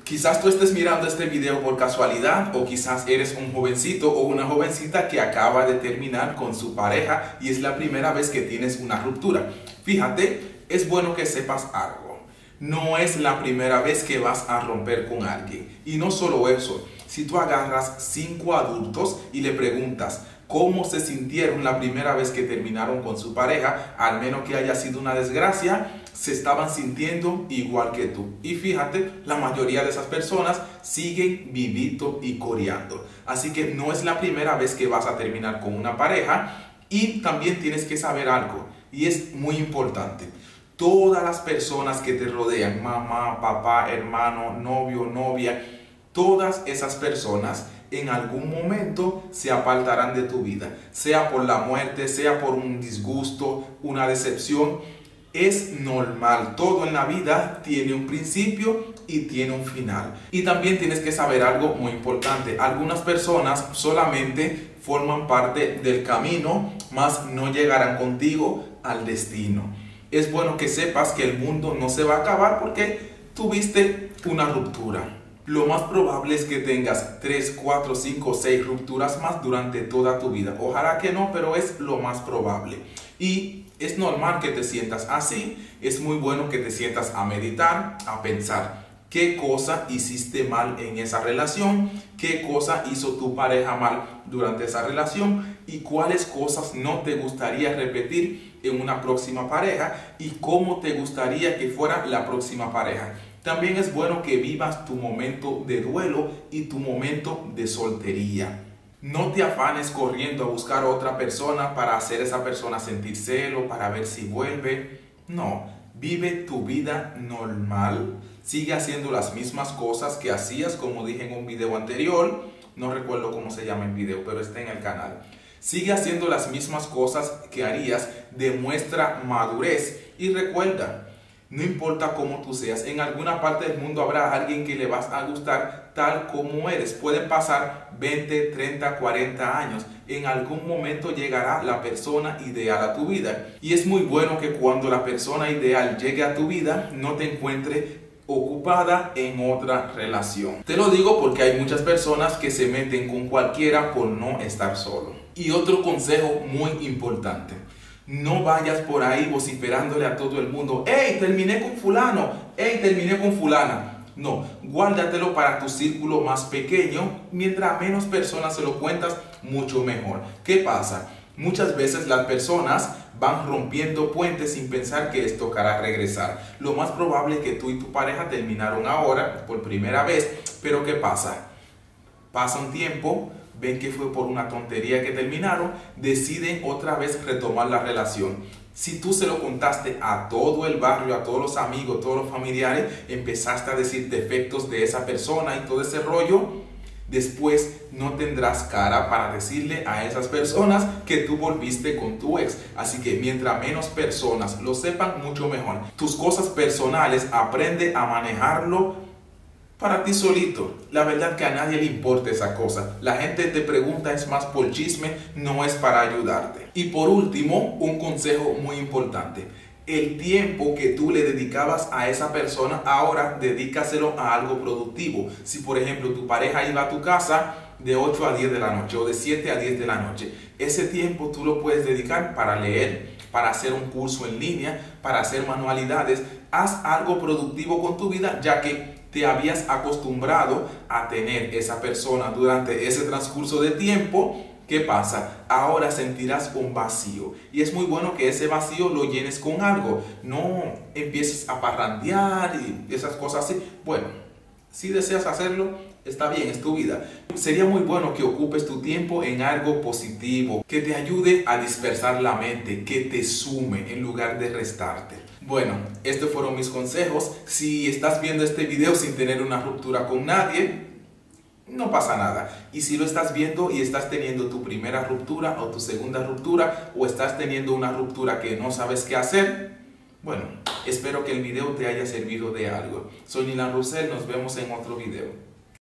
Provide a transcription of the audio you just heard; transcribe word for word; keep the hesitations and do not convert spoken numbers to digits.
Quizás tú estés mirando este video por casualidad o quizás eres un jovencito o una jovencita que acaba de terminar con su pareja y es la primera vez que tienes una ruptura. Fíjate, es bueno que sepas algo. No es la primera vez que vas a romper con alguien. Y no solo eso, si tú agarras cinco adultos y le preguntas cómo se sintieron la primera vez que terminaron con su pareja, al menos que haya sido una desgracia, se estaban sintiendo igual que tú. Y fíjate, la mayoría de esas personas siguen vivito y coreando. Así que no es la primera vez que vas a terminar con una pareja. Y también tienes que saber algo, y es muy importante. Todas las personas que te rodean, mamá, papá, hermano, novio, novia, todas esas personas en algún momento se apartarán de tu vida. Sea por la muerte, sea por un disgusto, una decepción. Es normal, todo en la vida tiene un principio y tiene un final. Y también tienes que saber algo muy importante. Algunas personas solamente forman parte del camino, mas no llegarán contigo al destino. Es bueno que sepas que el mundo no se va a acabar porque tuviste una ruptura. Lo más probable es que tengas tres, cuatro, cinco, seis rupturas más durante toda tu vida. Ojalá que no, pero es lo más probable. Y es normal que te sientas así. Es muy bueno que te sientas a meditar, a pensar qué cosa hiciste mal en esa relación, qué cosa hizo tu pareja mal durante esa relación y cuáles cosas no te gustaría repetir en una próxima pareja y cómo te gustaría que fuera la próxima pareja. También es bueno que vivas tu momento de duelo y tu momento de soltería. No te afanes corriendo a buscar a otra persona para hacer a esa persona sentir celo, para ver si vuelve. No, vive tu vida normal. Sigue haciendo las mismas cosas que hacías, como dije en un video anterior. No recuerdo cómo se llama el video, pero está en el canal. Sigue haciendo las mismas cosas que harías. Demuestra madurez. Y recuerda, no importa cómo tú seas, en alguna parte del mundo habrá alguien que le vas a gustar tal como eres. Pueden pasar veinte, treinta, cuarenta años. En algún momento llegará la persona ideal a tu vida. Y es muy bueno que cuando la persona ideal llegue a tu vida, no te encuentre ocupada en otra relación. Te lo digo porque hay muchas personas que se meten con cualquiera por no estar solo. Y otro consejo muy importante. No vayas por ahí vociferándole a todo el mundo, ¡hey, terminé con fulano! ¡Hey, terminé con fulana! No, guárdatelo para tu círculo más pequeño. Mientras menos personas se lo cuentas, mucho mejor. ¿Qué pasa? Muchas veces las personas van rompiendo puentes sin pensar que les tocará regresar. Lo más probable es que tú y tu pareja terminaron ahora por primera vez. Pero ¿qué pasa? Pasa un tiempo, ven que fue por una tontería que terminaron, deciden otra vez retomar la relación. Si tú se lo contaste a todo el barrio, a todos los amigos, todos los familiares, empezaste a decir defectos de esa persona y todo ese rollo, después no tendrás cara para decirle a esas personas que tú volviste con tu ex. Así que mientras menos personas lo sepan, mucho mejor. Tus cosas personales, aprende a manejarlo para ti solito. La verdad que a nadie le importa esa cosa. La gente te pregunta es más por chisme, no es para ayudarte. Y por último, un consejo muy importante. El tiempo que tú le dedicabas a esa persona, ahora dedícaselo a algo productivo. Si por ejemplo tu pareja iba a tu casa de ocho a diez de la noche o de siete a diez de la noche, ese tiempo tú lo puedes dedicar para leer, para hacer un curso en línea, para hacer manualidades. Haz algo productivo con tu vida, ya que te habías acostumbrado a tener esa persona durante ese transcurso de tiempo. ¿Qué pasa? Ahora sentirás un vacío. Y es muy bueno que ese vacío lo llenes con algo. No empieces a parrandear y esas cosas así. Bueno, si deseas hacerlo, está bien, es tu vida. Sería muy bueno que ocupes tu tiempo en algo positivo, que te ayude a dispersar la mente, que te sume en lugar de restarte. Bueno, estos fueron mis consejos. Si estás viendo este video sin tener una ruptura con nadie, no pasa nada. Y si lo estás viendo y estás teniendo tu primera ruptura o tu segunda ruptura, o estás teniendo una ruptura que no sabes qué hacer, bueno, espero que el video te haya servido de algo. Soy Nilan Roussel, nos vemos en otro video.